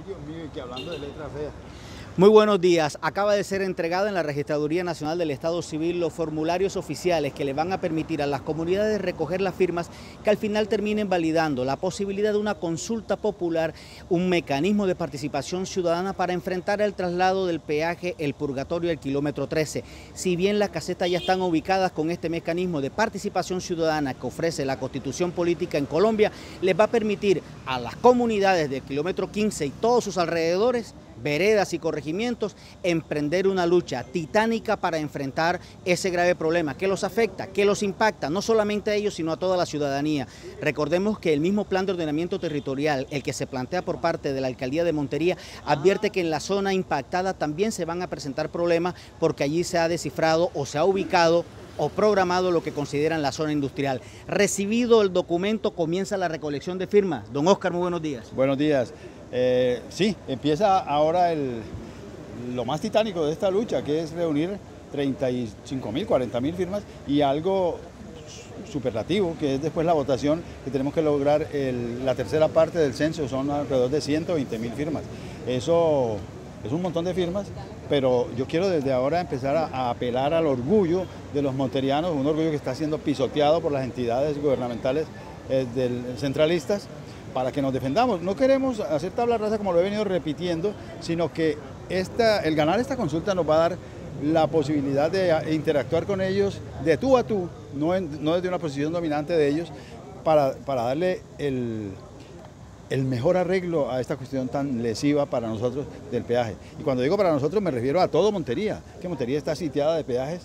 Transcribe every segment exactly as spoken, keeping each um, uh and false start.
Dios mío, y que hablando de letra fea. Muy buenos días. Acaba de ser entregada en la Registraduría Nacional del Estado Civil los formularios oficiales que le van a permitir a las comunidades recoger las firmas que al final terminen validando la posibilidad de una consulta popular, un mecanismo de participación ciudadana para enfrentar el traslado del peaje El Purgatorio al kilómetro trece. Si bien las casetas ya están ubicadas con este mecanismo de participación ciudadana que ofrece la Constitución Política en Colombia, les va a permitir a las comunidades del kilómetro quince y todos sus alrededores, veredas y corregimientos, emprender una lucha titánica para enfrentar ese grave problema que los afecta, que los impacta, no solamente a ellos, sino a toda la ciudadanía. Recordemos que el mismo plan de ordenamiento territorial, el que se plantea por parte de la Alcaldía de Montería, advierte que en la zona impactada también se van a presentar problemas porque allí se ha descifrado o se ha ubicado o programado lo que consideran la zona industrial. Recibido el documento, comienza la recolección de firmas. Don Oscar, muy buenos días. Buenos días. Eh, sí, empieza ahora el, lo más titánico de esta lucha, que es reunir treinta y cinco mil, cuarenta mil firmas y algo superlativo, que es después la votación, que tenemos que lograr el, la tercera parte del censo, son alrededor de ciento veinte mil firmas. Eso es un montón de firmas, pero yo quiero desde ahora empezar a, a apelar al orgullo de los monterianos, un orgullo que está siendo pisoteado por las entidades gubernamentales eh, del, centralistas, para que nos defendamos. No queremos hacer tabla rasa como lo he venido repitiendo, sino que esta, el ganar esta consulta nos va a dar la posibilidad de interactuar con ellos de tú a tú, no, en, no desde una posición dominante de ellos, para, para darle el, el mejor arreglo a esta cuestión tan lesiva para nosotros del peaje. Y cuando digo para nosotros me refiero a todo Montería, que Montería está sitiada de peajes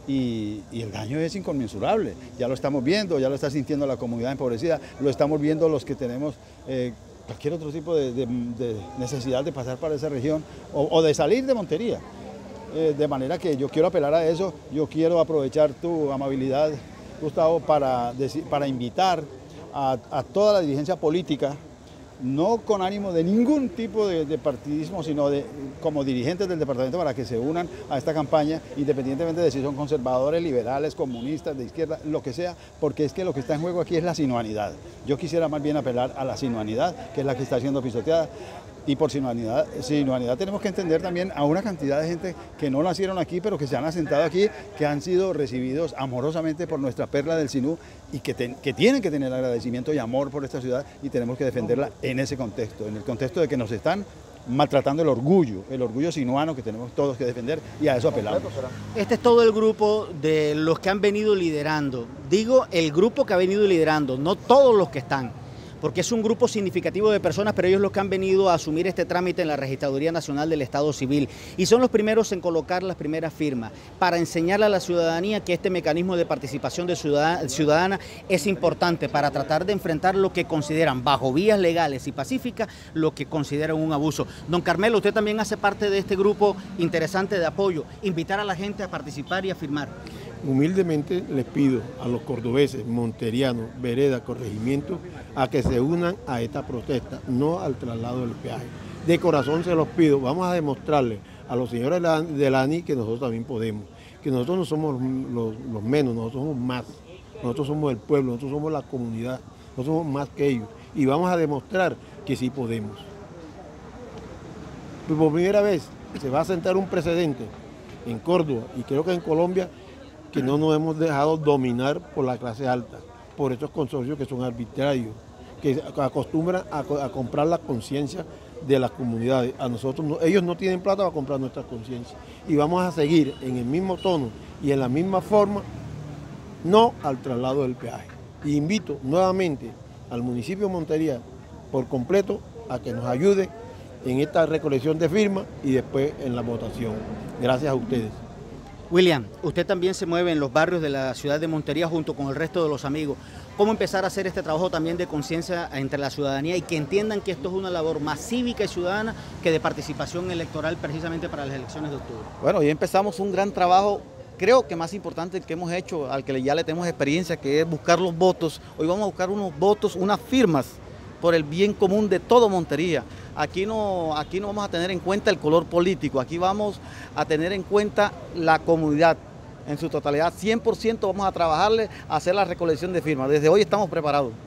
y, y el daño es inconmensurable. Ya lo estamos viendo, ya lo está sintiendo la comunidad empobrecida, lo estamos viendo los que tenemos eh, cualquier otro tipo de, de, de necesidad de pasar para esa región o, o de salir de Montería. Eh, de manera que yo quiero apelar a eso, yo quiero aprovechar tu amabilidad, Gustavo, para, decir, para invitar a, a toda la dirigencia política, no con ánimo de ningún tipo de, de partidismo, sino de, como dirigentes del departamento, para que se unan a esta campaña, independientemente de si son conservadores, liberales, comunistas, de izquierda, lo que sea, porque es que lo que está en juego aquí es la sinuanidad. Yo quisiera más bien apelar a la sinuanidad, que es la que está siendo pisoteada. Y por sinuanidad, sinuanidad tenemos que entender también a una cantidad de gente que no nacieron aquí, pero que se han asentado aquí, que han sido recibidos amorosamente por nuestra perla del Sinú y que, ten, que tienen que tener agradecimiento y amor por esta ciudad, y tenemos que defenderla en ese contexto, en el contexto de que nos están maltratando el orgullo, el orgullo sinuano que tenemos todos que defender, y a eso apelamos. Este es todo el grupo de los que han venido liderando. Digo el grupo que ha venido liderando, no todos los que están, porque es un grupo significativo de personas, pero ellos los que han venido a asumir este trámite en la Registraduría Nacional del Estado Civil y son los primeros en colocar las primeras firmas para enseñarle a la ciudadanía que este mecanismo de participación de ciudadana es importante para tratar de enfrentar lo que consideran bajo vías legales y pacíficas, lo que consideran un abuso. Don Carmelo, usted también hace parte de este grupo interesante de apoyo, invitar a la gente a participar y a firmar. Humildemente les pido a los cordobeses, monterianos, veredas, corregimientos, a que se unan a esta protesta, no al traslado del peaje. De corazón se los pido, vamos a demostrarles a los señores de la A N I que nosotros también podemos, que nosotros no somos los, los menos, nosotros somos más, nosotros somos el pueblo, nosotros somos la comunidad, nosotros somos más que ellos, y vamos a demostrar que sí podemos. Por primera vez se va a sentar un precedente en Córdoba y creo que en Colombia, que no nos hemos dejado dominar por la clase alta, por estos consorcios que son arbitrarios, que acostumbran a, a comprar la conciencia de las comunidades. A nosotros, no, ellos no tienen plata para comprar nuestra conciencia. Y vamos a seguir en el mismo tono y en la misma forma, no al traslado del peaje. Y invito nuevamente al municipio de Montería por completo a que nos ayude en esta recolección de firmas y después en la votación. Gracias a ustedes. William, usted también se mueve en los barrios de la ciudad de Montería junto con el resto de los amigos. ¿Cómo empezar a hacer este trabajo también de conciencia entre la ciudadanía y que entiendan que esto es una labor más cívica y ciudadana que de participación electoral precisamente para las elecciones de octubre? Bueno, hoy empezamos un gran trabajo, creo que más importante que hemos hecho, al que ya le tenemos experiencia, que es buscar los votos. Hoy vamos a buscar unos votos, unas firmas por el bien común de todo Montería. Aquí no, aquí no vamos a tener en cuenta el color político, aquí vamos a tener en cuenta la comunidad en su totalidad. cien por ciento vamos a trabajarle a hacer la recolección de firmas. Desde hoy estamos preparados.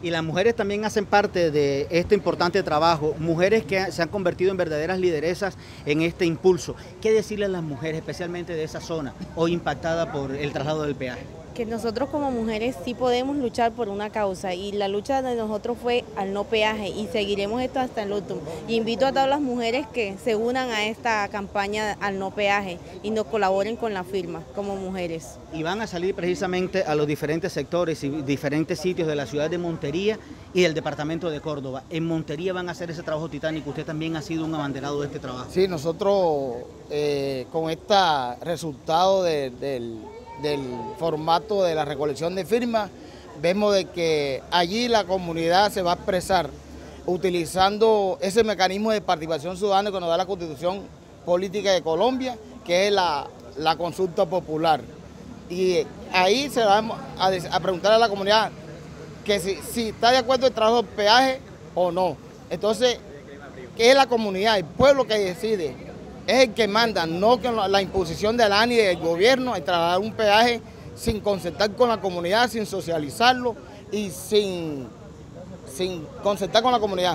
Y las mujeres también hacen parte de este importante trabajo, mujeres que se han convertido en verdaderas lideresas en este impulso. ¿Qué decirle a las mujeres, especialmente de esa zona, hoy impactada por el traslado del peaje? Que nosotros como mujeres sí podemos luchar por una causa y la lucha de nosotros fue al no peaje y seguiremos esto hasta el último. Y invito a todas las mujeres que se unan a esta campaña al no peaje y nos colaboren con la firma como mujeres. Y van a salir precisamente a los diferentes sectores y diferentes sitios de la ciudad de Montería y del departamento de Córdoba. En Montería van a hacer ese trabajo titánico. Usted también ha sido un abanderado de este trabajo. Sí, nosotros eh, con este resultado de, del... del formato de la recolección de firmas, vemos de que allí la comunidad se va a expresar utilizando ese mecanismo de participación ciudadana que nos da la Constitución Política de Colombia, que es la, la consulta popular. Y ahí se va a, a preguntar a la comunidad que si, si está de acuerdo el trabajo del peaje o no. Entonces, ¿qué es la comunidad? El pueblo que decide. Es el que manda, no que la imposición de la A N I y del gobierno, el trasladar un peaje sin concertar con la comunidad, sin socializarlo y sin, sin concertar con la comunidad.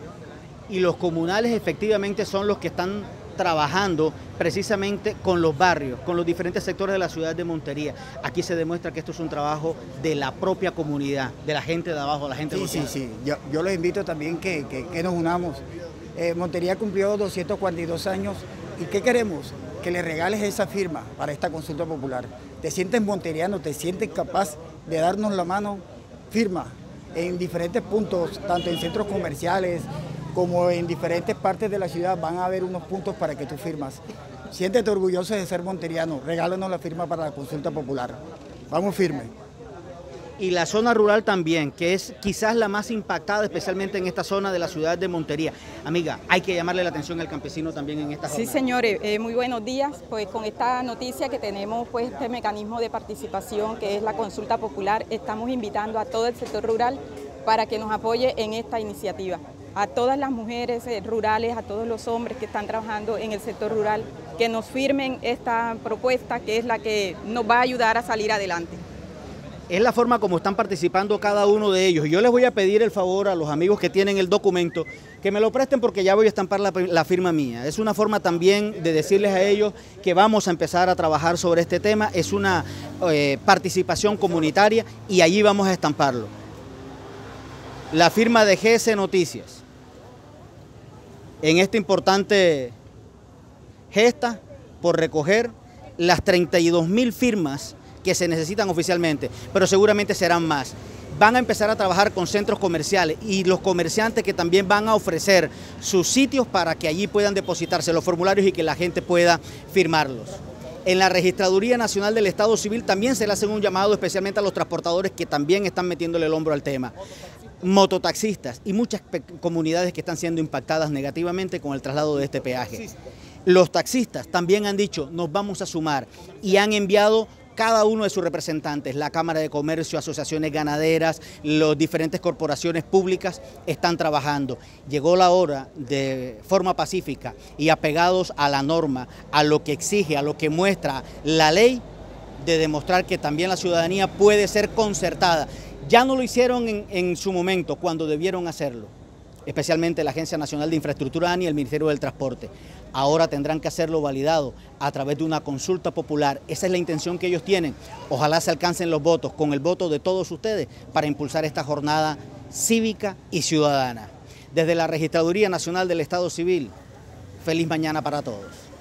Y los comunales efectivamente son los que están trabajando precisamente con los barrios, con los diferentes sectores de la ciudad de Montería. Aquí se demuestra que esto es un trabajo de la propia comunidad, de la gente de abajo, la gente Sí, local. sí, sí. Yo, yo les invito también que, que, que nos unamos. Eh, Montería cumplió doscientos cuarenta y dos años y ¿qué queremos? Que le regales esa firma para esta consulta popular. Te sientes monteriano, te sientes capaz de darnos la mano, firma en diferentes puntos, tanto en centros comerciales como en diferentes partes de la ciudad van a haber unos puntos para que tú firmas. Siéntete orgulloso de ser monteriano, regálanos la firma para la consulta popular. Vamos firme. Y la zona rural también, que es quizás la más impactada, especialmente en esta zona de la ciudad de Montería. Amiga, hay que llamarle la atención al campesino también en esta zona. Sí, señores, eh, muy buenos días. Pues con esta noticia que tenemos, pues este mecanismo de participación que es la consulta popular, estamos invitando a todo el sector rural para que nos apoye en esta iniciativa. A todas las mujeres eh, rurales, a todos los hombres que están trabajando en el sector rural, que nos firmen esta propuesta que es la que nos va a ayudar a salir adelante. Es la forma como están participando cada uno de ellos. Yo les voy a pedir el favor a los amigos que tienen el documento que me lo presten porque ya voy a estampar la, la firma mía. Es una forma también de decirles a ellos que vamos a empezar a trabajar sobre este tema. Es una eh, participación comunitaria y allí vamos a estamparlo. La firma de G S Noticias en esta importante gesta por recoger las treinta y dos mil firmas que se necesitan oficialmente, pero seguramente serán más. Van a empezar a trabajar con centros comerciales y los comerciantes que también van a ofrecer sus sitios para que allí puedan depositarse los formularios y que la gente pueda firmarlos. En la Registraduría Nacional del Estado Civil también se le hacen un llamado especialmente a los transportadores que también están metiéndole el hombro al tema. Mototaxistas y muchas comunidades que están siendo impactadas negativamente con el traslado de este peaje. Los taxistas también han dicho, nos vamos a sumar y han enviado cada uno de sus representantes, la Cámara de Comercio, asociaciones ganaderas, las diferentes corporaciones públicas están trabajando. Llegó la hora de forma pacífica y apegados a la norma, a lo que exige, a lo que muestra la ley, de demostrar que también la ciudadanía puede ser concertada. Ya no lo hicieron en, en su momento, cuando debieron hacerlo, especialmente la Agencia Nacional de Infraestructura A N I y el Ministerio del Transporte. Ahora tendrán que hacerlo validado a través de una consulta popular. Esa es la intención que ellos tienen. Ojalá se alcancen los votos, con el voto de todos ustedes, para impulsar esta jornada cívica y ciudadana. Desde la Registraduría Nacional del Estado Civil, feliz mañana para todos.